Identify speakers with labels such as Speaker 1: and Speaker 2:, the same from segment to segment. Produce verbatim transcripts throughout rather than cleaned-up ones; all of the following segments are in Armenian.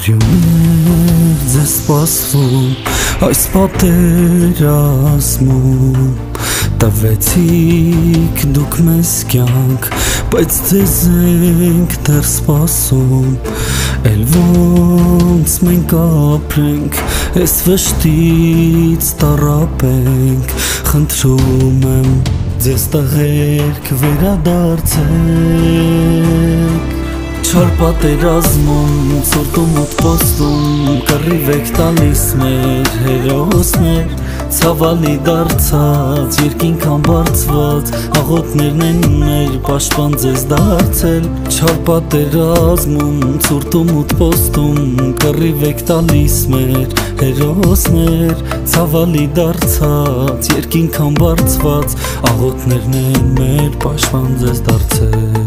Speaker 1: Օրիոներ ձեզ սպասվում այս պատերազմում տվեցիք դուք մեզ կյանք, բայց ձեզ ենք դեռ սպասում, էլ ոնց մենք ապրենք, այս վշտից տառապենք, խնդրում եմ ձեզ տղերք վերադարձեք։ Չար պատերազմում, ցուրտում ու պոստում, կռիվ եք տալիս մեր հերոսներ, ցավալի դարձած, երկինք ամբարձված, աղոթներն են մեր պաշտպան ձեզ դարձել։ Չար պատերազմում, ցուրտում ու պոստում, կռիվ եք տալիս մեր հերոսներ, ցավալի դարձած, երկինք ամբարձված, աղոթներն են մեր պաշտպան ձեզ դարձել։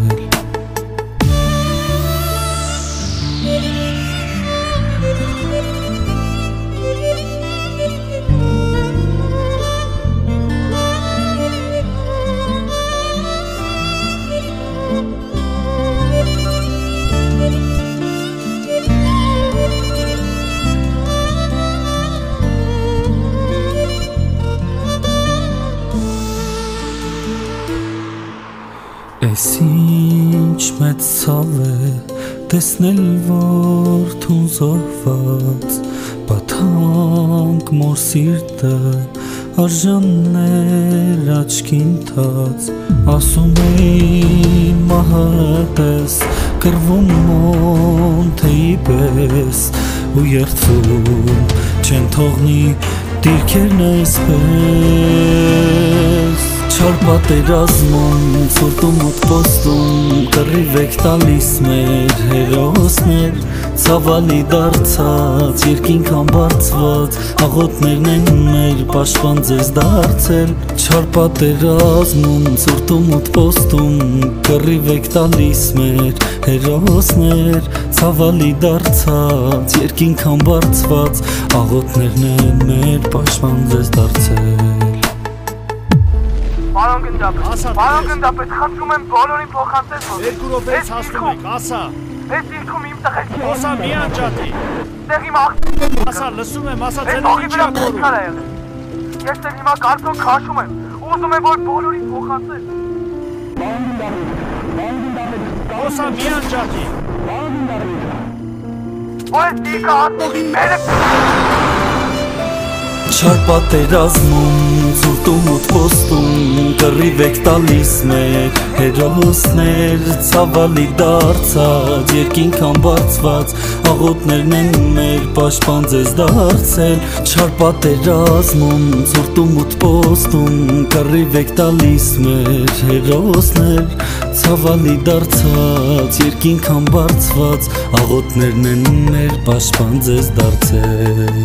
Speaker 1: Էս ինչ մեծ ցավ է տեսնել որդուն զոհված, պատանք մոր սիրտը արժաններ աչքին թած, ասում էին մահատես, կռվում մոնթեի պես ու երդվում չեն թողնի դիրքերն այսպես։ Չար պատերազմում, ցուրտում ու պոստում, կռիվ եք տալիս մեր հերոսներ, ցավալի դարձած, երկինք ամբարձված, աղոթներն են մեր պաշտպան ձեզ դարձել։ Չար պատերազմում, ցուրտում ու պոստում, կռիվ եք տալիս մեր հերոսներ, ցավալի դարձած, երկինք ամբարձված, աղոթներն են մեր պաշտպան ձեզ դարձել։
Speaker 2: Պարոն գնդապետ, պարոն գնդապետ, խնդրում եմ բոլորին փոխանցել, որ
Speaker 3: երկու րոպեից հասնում եք, ասա։
Speaker 2: Այս դիրքում իմ տղերք են։
Speaker 3: Ասա մի անջատի։
Speaker 2: Դեղ իմ աղջիկն է։
Speaker 3: Ասա, լսում եմ, ասա ձեզ ինչ ա կորում։
Speaker 2: Ես էլ հիմա կարծոք քաշում եմ, ուզում եմ որ բոլորին փոխանցել։
Speaker 3: Ասա մի անջատի։
Speaker 2: Այս դիրքը հատողի մեր է։
Speaker 1: Չար պատերազմում, ցուրտում ու պոստում, կռիվ եք տալիս մեր հերոսներ, ցավալի դարձած, երկինք ամբարձված, աղոթներն են մեր պաշտպան ձեզ դարձել։ Չար պատերազմում, ցուրտում ու պոստում, կռիվ եք տալիս մեր հերոսներ, ցավալի դարձած, երկինք ամբարձված, աղոթներն են մեր պաշտպան ձեզ դարձել։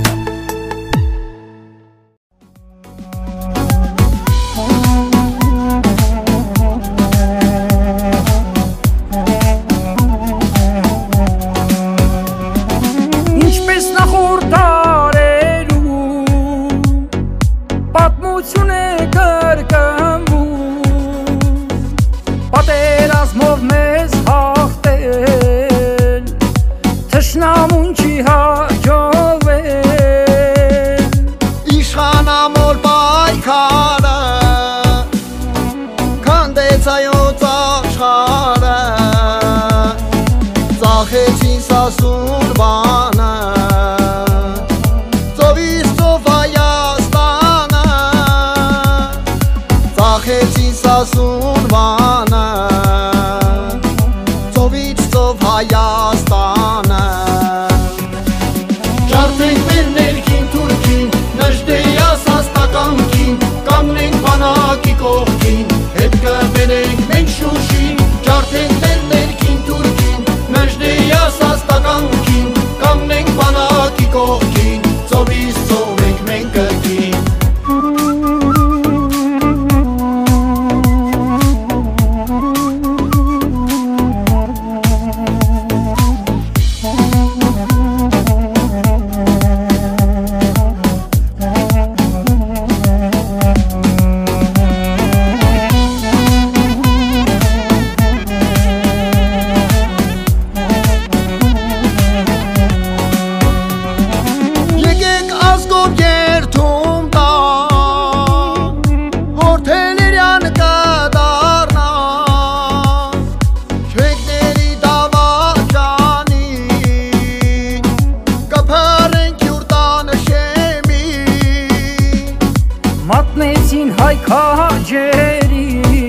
Speaker 4: քաջերի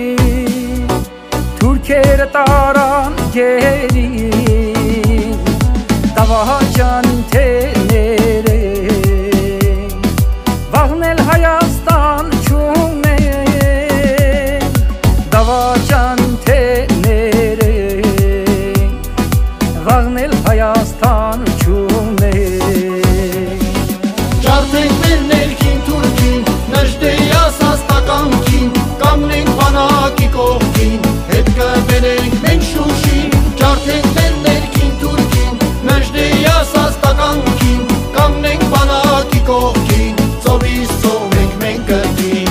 Speaker 4: թուրքերը տարան գերի դավաճան թեները վաղնել Հայաստան չունեն դավաճան թեները վաղնել Հայաստան չունեն
Speaker 5: ջարդենք մեր ներքին թուրքին նժդեյաս հաստականքին կանգնենք բանակի կողքին հետ կբերենք մենք շուշին ջարդենք մեր ներքին թուրքին նժդեյաս հաստականքին կանգնենք բանակի կողքին ծովից ծով ենք մենք կրկին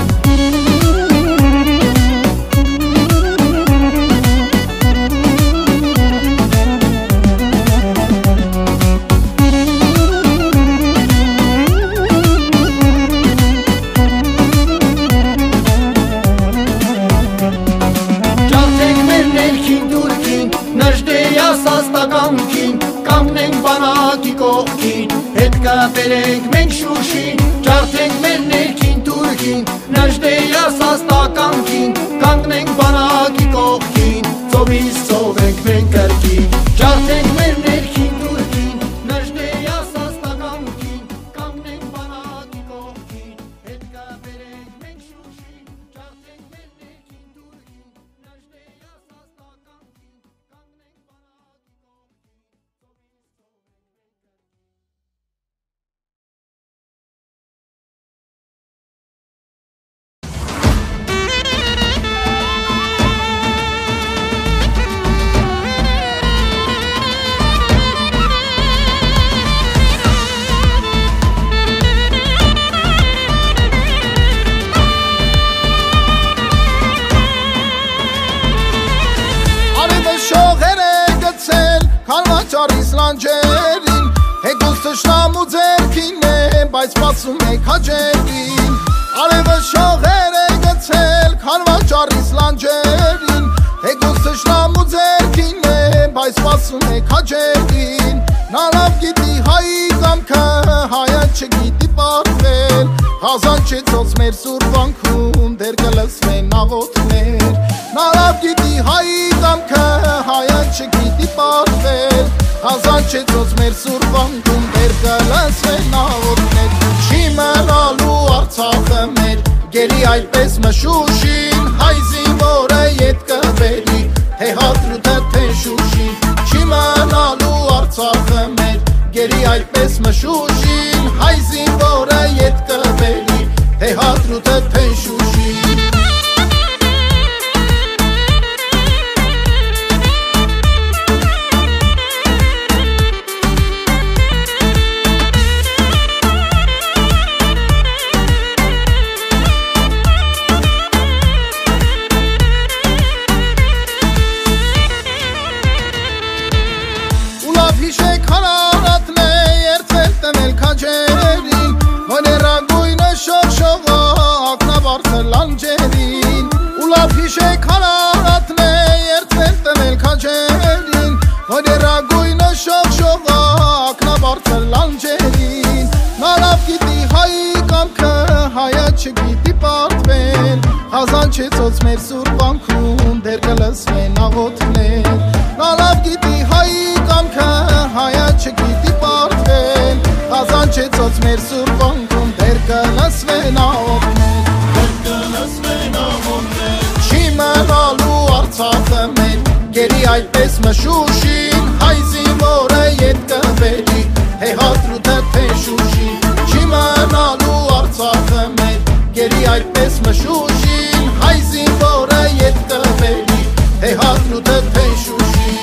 Speaker 5: կանգնենք բանակի կողքին հետ կբերենք մենք շուշին ջարդենք մեր ներքին թուրքին նժդեյաս հաստականքին կանգնենք բանակի կողքին ծովից ծով ենք մենք կրկին ջարդենք մեր ներքին թուրքին նժդեյաս հաստականքին կանգնենք բանակի կողքին հետ կբերենք մենք շուշին ջարդենք մեր ներքին թուրքին նժդեյաս հաստականքին կանգնենք
Speaker 6: Լանջերին հեգուս թշնամու ձերքին է բայց սպասում եք հաջերին արևը շողեր է գցել քարվաճարից լանջերին հեգուս թշնամու ձերքին է բայց սպասում եք հաջերին նա լավ գիտի հայի կամքը հայը չգիտի պարտվել հազան չեցոց մեր սուրվանքում դեր կլսվեն աղոթներ նա լավ գիտի հայի կամքը հայը չգիտի պարտվել հազան չեցոց մեր սուրվանքում դեր կլսվեն աղոթներ չի մնալու Արցախը մեր գերի այդպես մշուշին հայ զինվորը ետ կբերի թե հադրութը թե շուշին չի մնալու Արցախը մեր գերի այդպես մշուշին հայ զինվորը ետ կբերի թե հադրութը թե շուշին լանջերին ուլավ հիշեք հարարատն է երդվել տնել քաջերին հոդերագույնը շողշողա ակնաբարձր լանջերին նա լավ գիտի հայի կամքը հայը չգիտի պարտվել հազան չեցոց մեր սուրվանքում դեր կլսվեն աղոթներ նա լավ գիտի հայի կամքը հայը չգիտի պարտվել հազան չեցոց մեր սուրվանքում դեր կլսվեն աղոթներ չի մնալու Արցախը մեր գերի այդպես մշուշին հայ զինվորը ետ կբերի թե հադրութը թե շուշին չի մնալու Արցախը մեր գերի այդպես մշուշին հայ զինվորը ետ կբերի թե հադրութը թե շուշին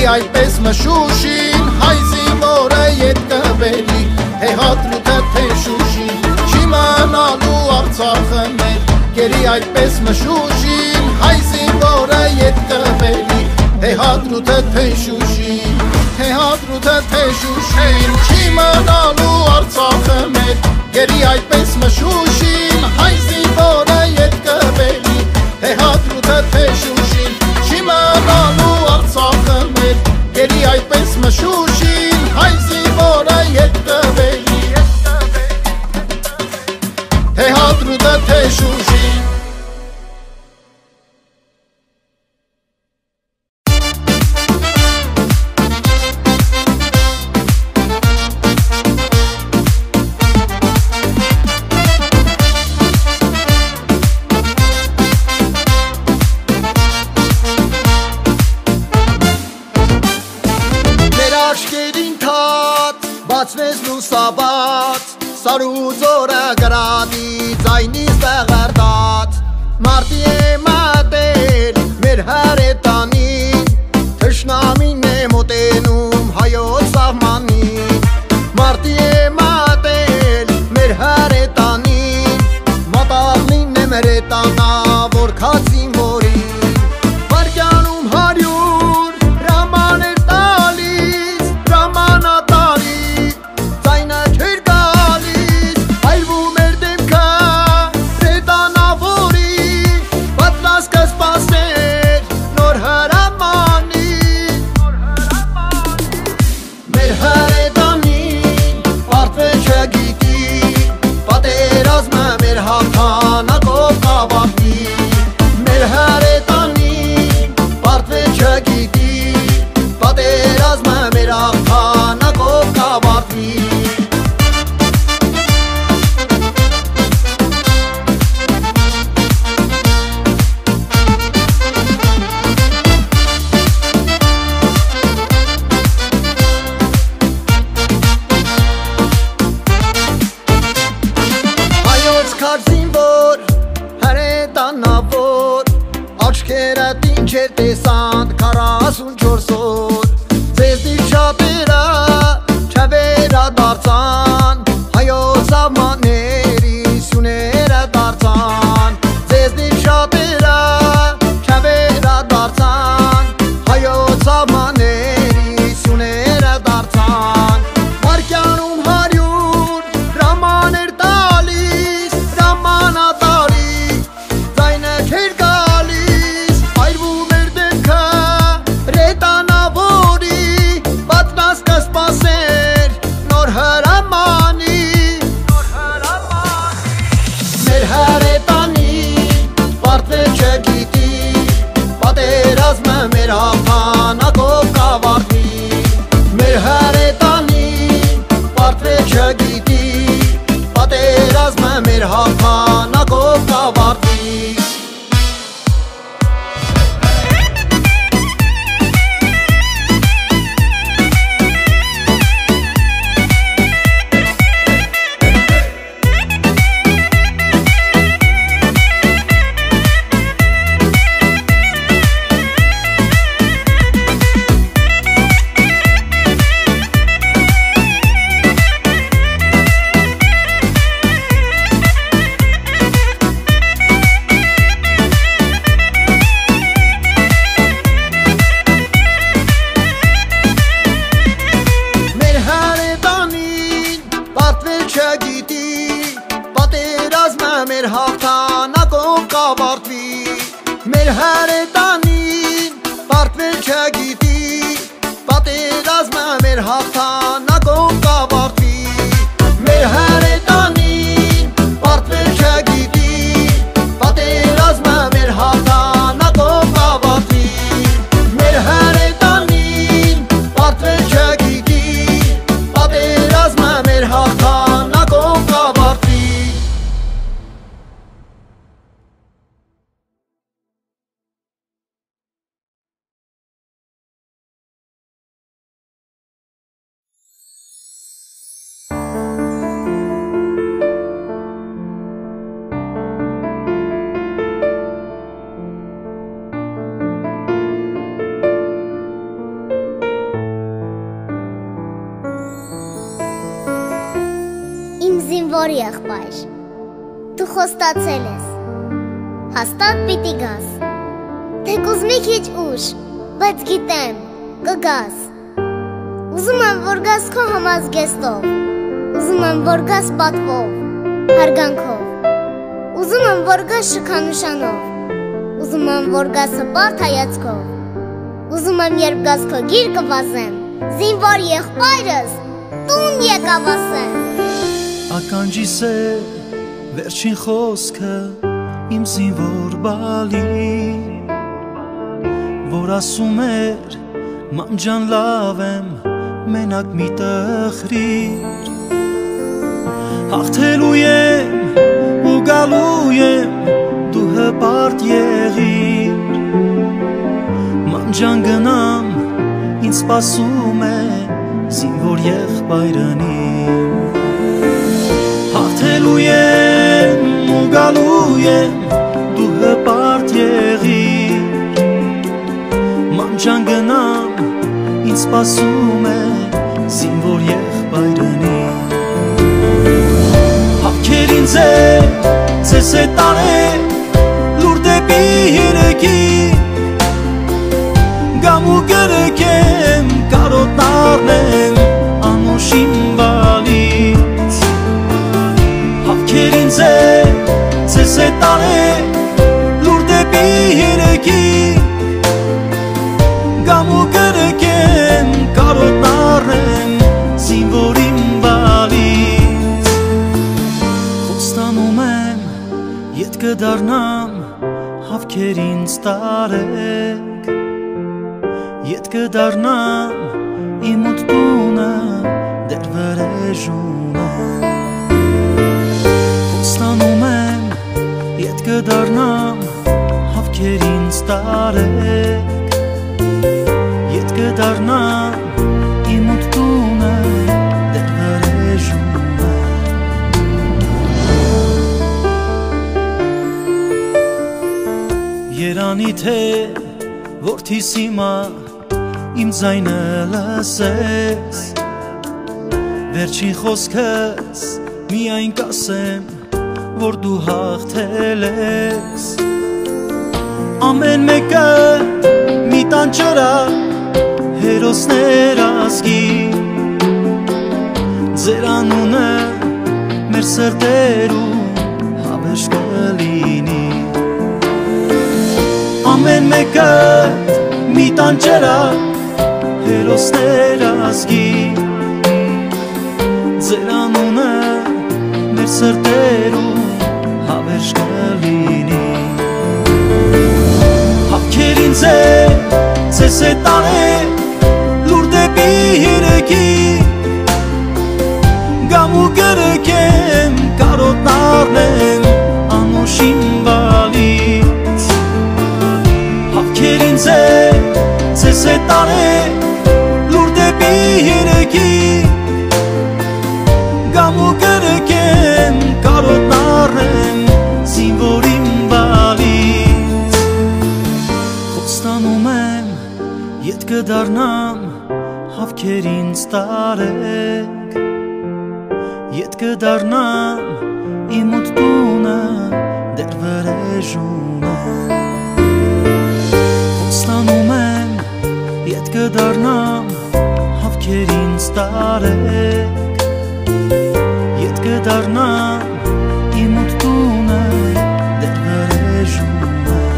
Speaker 6: այդպես մշուշին հայ զինվորը ետ կբերի հեհատրութը թե շուշին չի մնալու Արցախը մեր գերի այդպես մշուշին հայ զինվորը ետ կբերի հեհատրութը թե շուշին հեհատրութը թե շուշին չի մնալու Արցախը մեր գերի այդպես մշուշին հայ զինվորը ետ կբերի հեհատրութը թե շուշին չի մնալու Արցախը մեր գերի այդպես մշուշին հայ զինվորը ետ կբերի հեհատրութը թե շուշին
Speaker 5: Բացվեց լուսաբաց, սարուց օրը գրադի, ձայնից տեղերդաց Մարդի է մատել, մեր հրետանին, թշնամին է մոտենում հայոց սահմանին Մարդի է մատել, մեր հրետանին, մատաղլին է մեր հետանա, որ քացին որին Վարկյանում հարյուր, հրաման էր տալիս, հրամանատարի տեսանք քառասունչորս օր Ձեզնից շատերը չվերա դարձան Հայոց սահմանների սյուները դարձան Ձեզնից շատերը չվերա դարձան Հայոց սահմանների սյուները դարձան Վարկյանում հարյուր հրաման էր տալիս հրամանատարի Ձայնը չէր գալիս այրվում Մեր հաղթանակով կավարտվի Մեր հրետանին պարտվել չգիտի Պատերազմը մեր հաղթանակով կավարտվի Մեր հաղթանակով կավարտվի Մեր հրետանին պարտվել չգիտի Պատերազմը մեր հաղթանակով կավարտվի Մեր հրետանին պարտվել չգիտի Պատերազմը մեր հաղթանակով կավարտվի Մեր հրետանին պարտվել չգիտի Պատերազմը մեր հաղթանակով կավարտվի
Speaker 7: զինվոր եղբայր, դու խոստացել ես, հաստատ պիտի գաս, թեկուզ մի քիչ ուշ, բայց գիտեմ, կգաս, ուզում եմ, որ գաս քո համազգեստով, ուզում եմ, որ գաս պատվով, հարգանքով, ուզում եմ, որ գաս շքանշանով, ուզում եմ, որ գաս հպարտ հայացքով, ուզում եմ, երբ գաս քո գիրկը վազեմ, զինվոր եղբայրս տուն եկավ ասեմ։
Speaker 1: Ականջիս է վերջին խոսքը իմ զինվոր բալի, որ ասում էր մամ ջան լավ եմ մենակ մի տխրիր, հաղթելու եմ ու գալու եմ դու հպարտ եղիր, մամ ջան գնամ ինձ սպասում է զինվոր եղբայրնի, հաղթելու եմ ու գալու եմ դու հպարտ եղիր, մամ ջան գնամ ինձ սպասում է զինվոր եղբայրնի, հավքեր ինձ է ձեզ է տարել լուր դեպի հիրեկի, գամ ու գրկեմ կարոտն առնեմ անուշին բալից, հավքեր ինձ է ձեզ է տարել լուր դեպի հիրեկի, գամ ու գրկեմ կարոտն առնեմ զինվորին բալից, խոստանում եմ ետ կդառնամ հավքեր ինձ տարեք, ետ կդառնամ իմ ութ տունը դեր վրեժում է, խոստանում եմ ետ կդառնամ հավքեր ինձ տարեք, ետ կդառնամ իմ ութ տունը դեր վրեժում է, երանի թե որդիս հիմա իմ ձայնը լսես, վերջին խոսքս միայն կասեմ, որ դու հաղթել ես, ամեն մեկը մի տանջրա հերոսներ ազգի, ձեր անունը մեր սրտերում հավերժ կլինի, ամեն մեկը մի տանջրա հերոսներ ազգի, ձեր անունը մեր սրտերում հավերժ կլինի, հավքեր ինձ է ձեզ է տարել լուր դեպի հիրեկի, գամ ու գրկեմ կարոտն առնեմ անուշին բալից, հավքեր ինձ է ձեզ է տարել լուր դեպի հիրեկի, գամ ու գրկեմ կարոտն առնեմ զինվորին բալից, խոստանում եմ ետ կդառնամ հավքեր ինձ տարեք, ետ կդառնամ իմ ութ տունը դեր վրեժում է, խոստանում եմ ետ կդառնամ հավքեր ինձ տարեք, ետ կդառնամ իմ ութ տունը դեր վրեժում է,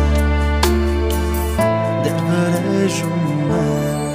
Speaker 1: դեր վրեժում է,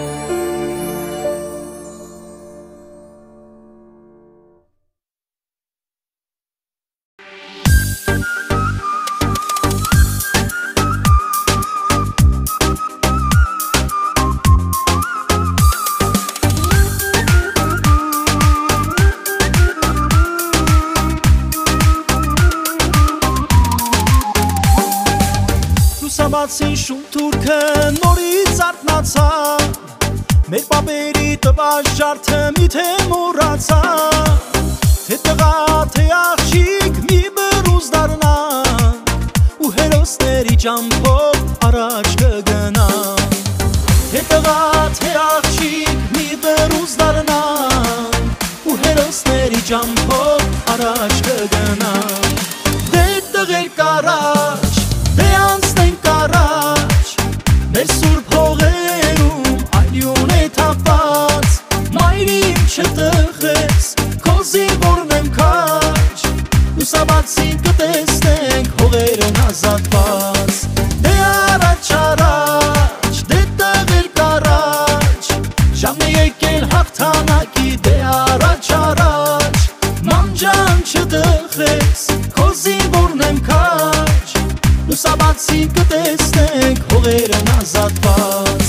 Speaker 8: Սամացին շում թուրքը նորից արթնացավ, մեր պապերի տված ջարդը միթե մոռացավ, թե տղա թե աղջիկ մի բռունց դառնան ու հերոսների ճամփով առաջ կգնան, թե տղա թե աղջիկ մի բռունց դառնան ու հերոսների ճամփով առաջ լուսաբացին կտեսնենք հողերն ազատված դե առաջ առաջ դե տղեր կարաջ ժամն է եկել հաղթանակի դե առաջ առաջ մանջան չդխրես քո զինվորն եմ քաջ լուսաբացին կտեսնենք հողերն ազատված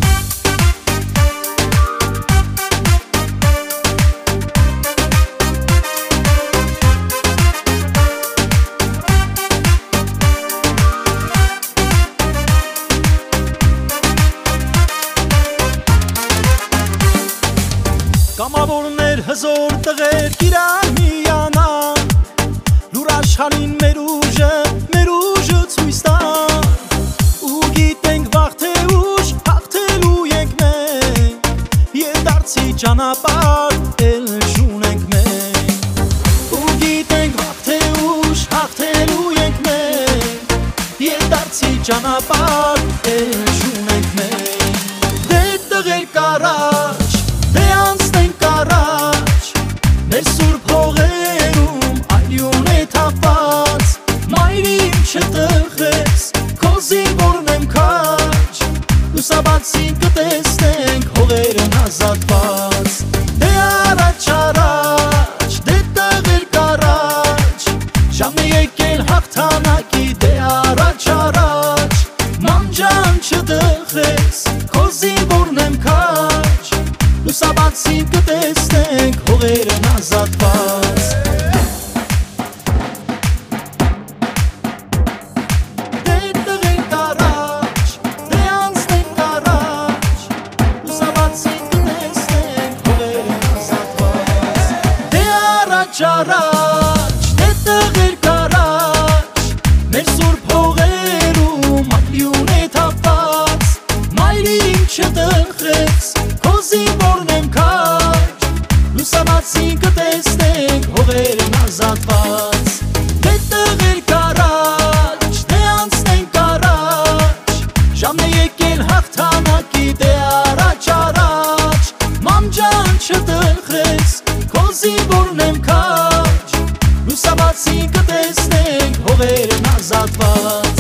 Speaker 8: Կամավորներ հզոր տղեր իրար միանան լուր աշխարհին մեր ուժը մեր ուժը ցույց տան ու գիտենք վաղ թե ուշ հաղթելու ենք մենք եւ դարձի ճանապարհ էլ շունենք մենք ու գիտենք վաղ թե ուշ հաղթելու ենք մենք եւ դարձի ճանապարհ էլ շունենք մենք դե տղեր կարաջ դե անցնենք առաջ մեր սուրբ հողերում այլյուն է թափված մայրիկ չտխրես քո զինվորն եմ քաջ լուսաբացին կտեսնենք հողերն ազատված դե առաջ առաջ դե տղեր կարաջ ժամն է եկել հաղթանակի դե առաջ առաջ մանջան չտխրես քո զինվորն եմ քաջ լուսաբացին կտեսնենք հողերն ազատված դե տղեր կարաջ դե անցնենք առաջ լուսաբացին կտեսնենք հողերն ազատված դե առաջ առաջ դե տղեր կարաջ մեր սուրբ հողերում ալյուն է թափված մայրիկ չտխրես քո զինվորն եմ քաջ լուսաբացին կտեսնենք հողերն ազատված դե տղեր կարաջ դե անցնենք առաջ ժամն է եկել հաղթանակի դե առաջ առաջ մանջան չտխրես քո զինվորն եմ քաջ լուսաբացին կտեսնենք հողերն ազատված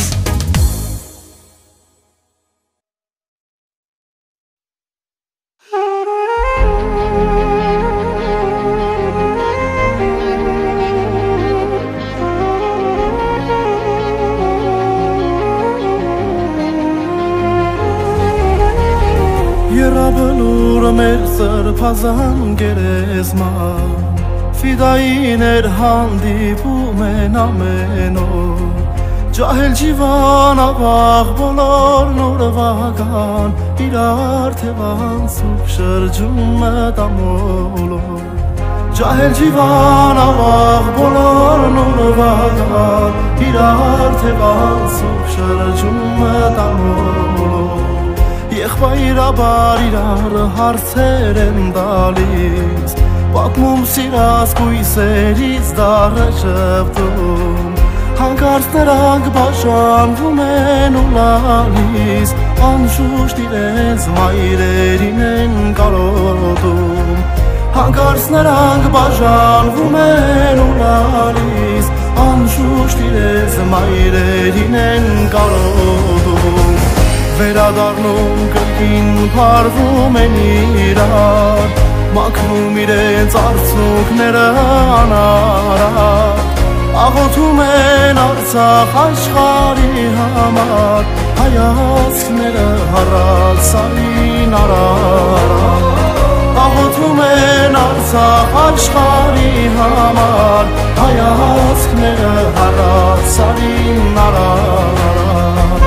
Speaker 1: Երաբլուրը մեր սրբազան գերեզման Ֆիդային էր հանդիպում են ամեն օր Ջահել ջիվան ավաղ բոլոր նորվական Իրար թևան սուկ շրջում մտամոլոր Ջահել ջիվան ավաղ բոլոր նորվական Իրար թևան սուկ շրջում մտամոլոր Եղբայրաբար իրար հարցեր են դալիս Պատմում սիրած կույսերից դարը շպտում Հանկարծ նրանք բաժանվում են ու լալիս Անշուշտ իրենց մայրերին են կարոտում Հանկարծ նրանք բաժանվում են ու լալիս Անշուշտ իրենց մայրերին են կարոտում Վերադառնում կրկին փարվում են իրար Մաքրում իրենց արցունքները անարատ Աղոթում են Արցախ աշխարհի համար Հայացքները հառած սարին արարատ Աղոթում են Արցախ աշխարհի համար Հայացքները հառած սարին արարատ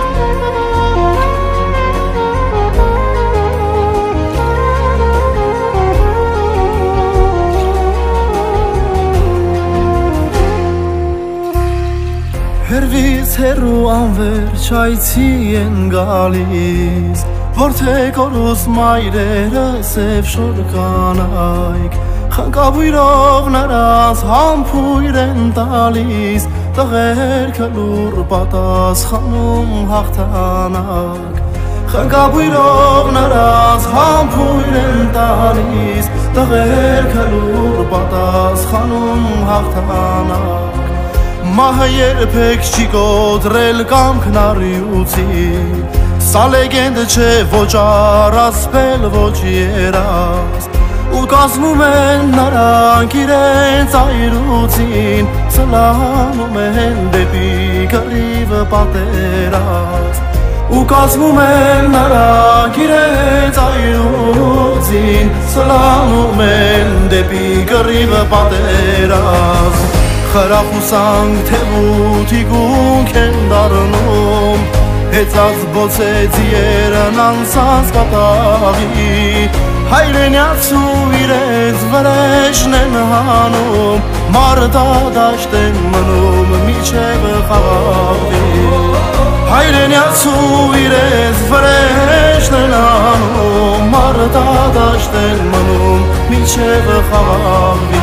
Speaker 1: Հերվից հերու անվերջ այցի են գալիս Որթեք օրուս մայրերը սև շոր կանայք Խնկաբույրով նրանց համբույր են տալիս Տղերքը լուր պատասխանում հաղթանակ Խնկաբույրով նրանց համբույր են տալիս Տղեր կլուր պատասխանում հաղթանակ Մահը երբեք չի կոտրել կամքն առյուծի Սա լեգենդ չէ ոչ առասպել ոչ երազ Ու կազմում են նրանք իրենց այրուցին Սլանում են դեպի կռիվը պատերազմ Ու կազմում են նրանք իրենց այրուցին Սլանում են դեպի կռիվը պատերազմ Խրախուսանք թևութի գունք են դառնում Հեծած բոցեց երն անցած կատաղի Հայրենյացու իրենց վրեժն են հանում Մարդադաշտ են մնում միջև խաղաղվի Հայրենյացու իրենց վրեժն են հանում Մարդադաշտ են մնում միջև խաղաղվի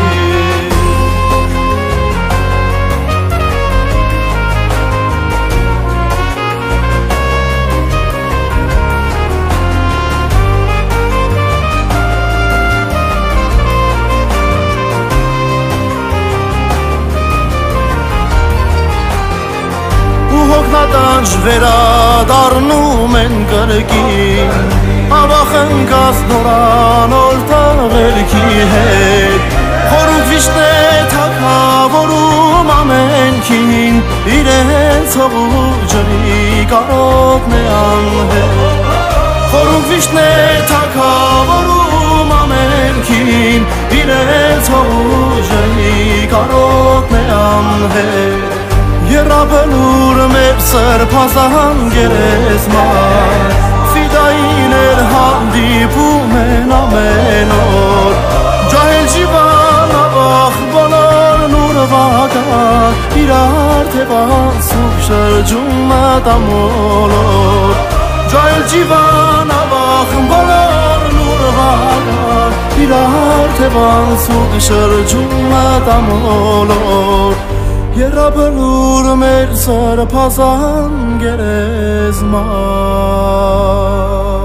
Speaker 1: Հոգնատանջ վերադառնում են կրկին Ավախնկած նորանոր տաղերքի հետ Խորուկ վիշտ է թագավորում ամենքին Իրենց հողու ջրի կարոտն է անհետ Խորուկ վիշտ է թագավորում ամենքին Իրենց հողու ջրի կարոտն է անհետ Երաբնուր մեր սրբազան գերեզման Ֆիդային էր հանդիպում են ամեն օր Ջահել ջիվան ավախ բոլորն ուրվական Իրար թևան սուկ շրջում մտամոլոր Ջահել ջիվան ավախ բոլորն ուրվական Իրար թևան սուկ շրջում մտամոլոր Երաբնուր մեր սրբազան գերեզման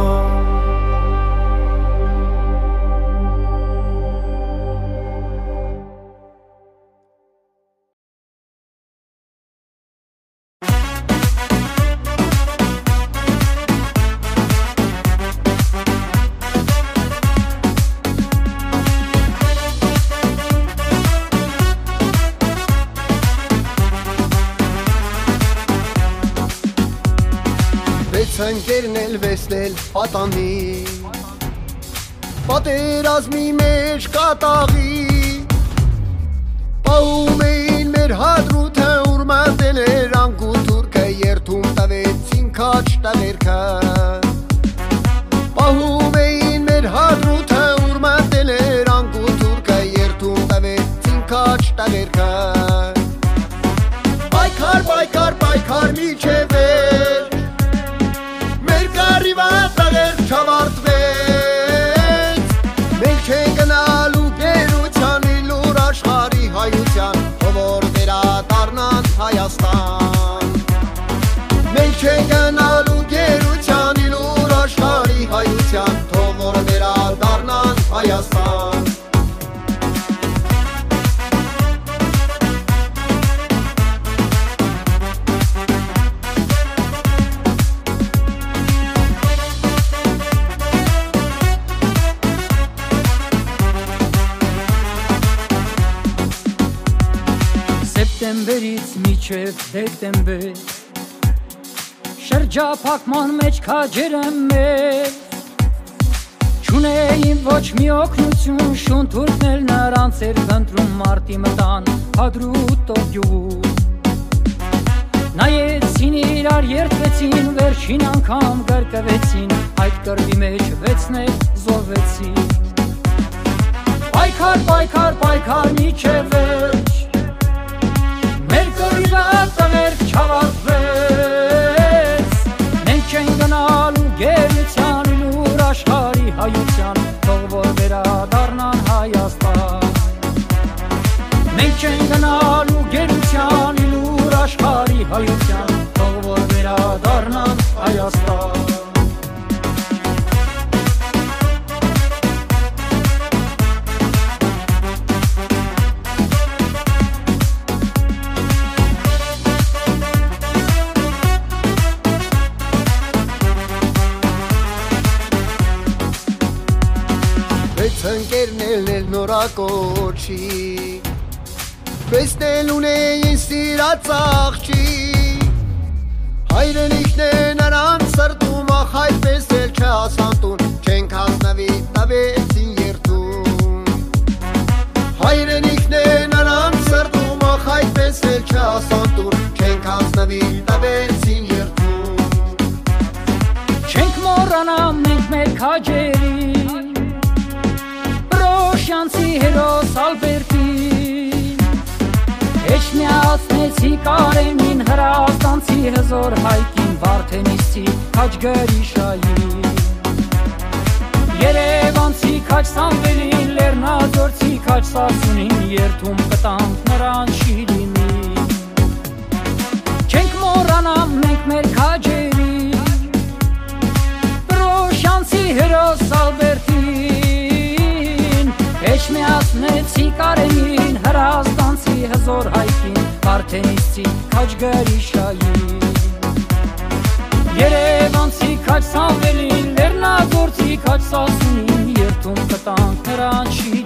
Speaker 5: Ընկերն էլ վեսնել պատանի Պատերազմի մեջ կատաղի Պահում էին մեր հադրութը ուրմատել էր անգու թուրքը Երթում տվեցին քաչ տղերքը Պահում էին մեր հադրութը ուրմատել էր անգու թուրքը Երթում տվեցին քաչ տղերքը Պայքար, պայքար, պայքար միջև էր Տղեր չավարտվեց Մենք չենք գնալու գերության իլուր աշխարհի հայության Որ վերադառնան Հայաստան Մենք չենք գնալու գերության իլուր աշխարհի հայության Որ վերադառնան Հայաստան
Speaker 4: Սեպտեմբերից միջև դեկտեմբեր Շրջափակման մեջ քաջերը մեր Չունեին ոչ մի օգնություն Շուն թուրքնել նրանց էր կընտրում Մարտի մտան հադրուտով յուղ Նայեցին իրար երդվեցին Վերջին անգամ գրկվեցին Այդ կռվի մեջ վեցնել զոհվեցին Պայքար, պայքար, պայքար միջև վերջ Մեր կռիվը տղեր չավարտվեց Մենք չենք գնալու գերության իլուր աշխարհի հայության Թող որ վերադառնան Հայաստան Մենք չենք գնալու գերության իլուր աշխարհի հայության Թող որ վերադառնան Հայաստան
Speaker 5: նորակոչի Տեսնել ունեին սիրած աղջի Հայրենիքն է նրան սրտում ախ այդպես էլ չասան տուն Չենք հասնվի տավեցին երդում Հայրենիքն է նրան սրտում ախ այդպես էլ չասան տուն Չենք հասնվի տավեցին երդում
Speaker 4: Չենք մոռանա մենք մեր քաջերին Պրոշյանցի հերոս Ալբերտին Էջ միացնեցի կարենին հրազդանցի հզոր հայկին Վարդենիսցի քաջ գրիշային Երևանցի քաջ Սամվելին Լեռնաձորցի քաջ Սասունին Երդում կտանք նրան շիրինին Չենք մոռանա մենք մեր քաջերին Պրոշյանցի հերոս Ալբերտին Էջ միացնեցի կարենին հրազդանցի հզոր հայկին Վարդենիսցի քաջ գրիշային Երևանցի քաջ Սամվելին Լեռնագործի քաջ Սասունին Երդում կտանք նրան շիրինին